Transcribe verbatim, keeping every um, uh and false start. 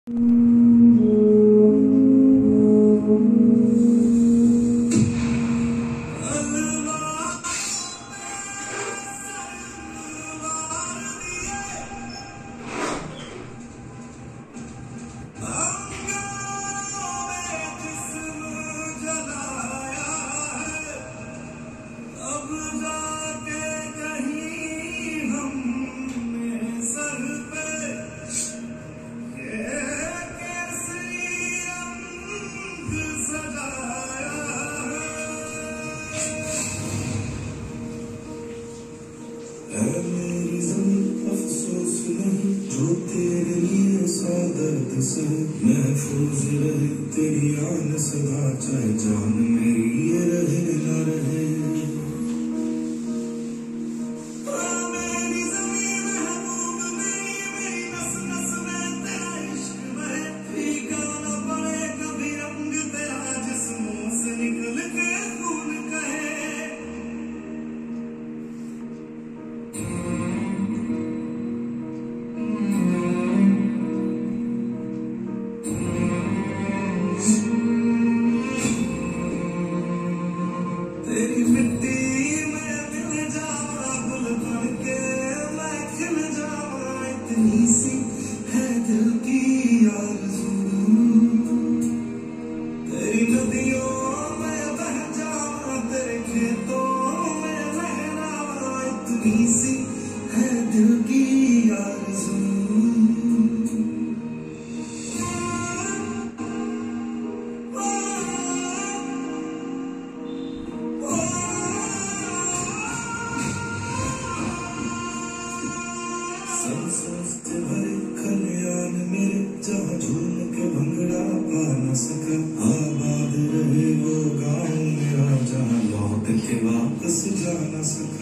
अफसोस नहीं जो तेरे लिए सादत से महफूज रहे तेरी आन सदा, चाहे जान मेरी ये रहे न रहे। तेरी मिट्टी में मिल जावा गुल बन के मैं खिल जावा, इतनी सी है दिल की आरज़ू। तेरी नदियों में बह जावा तेरे खेतों में लहरावा, इतनी सी है दिल की आरज़ू। से भरे खलियान मेरे जहाँ झूम के भंगड़ा पा न सका, आबाद रहे वो गाँव मेरा जहाँ लौट के वापस जा न सका।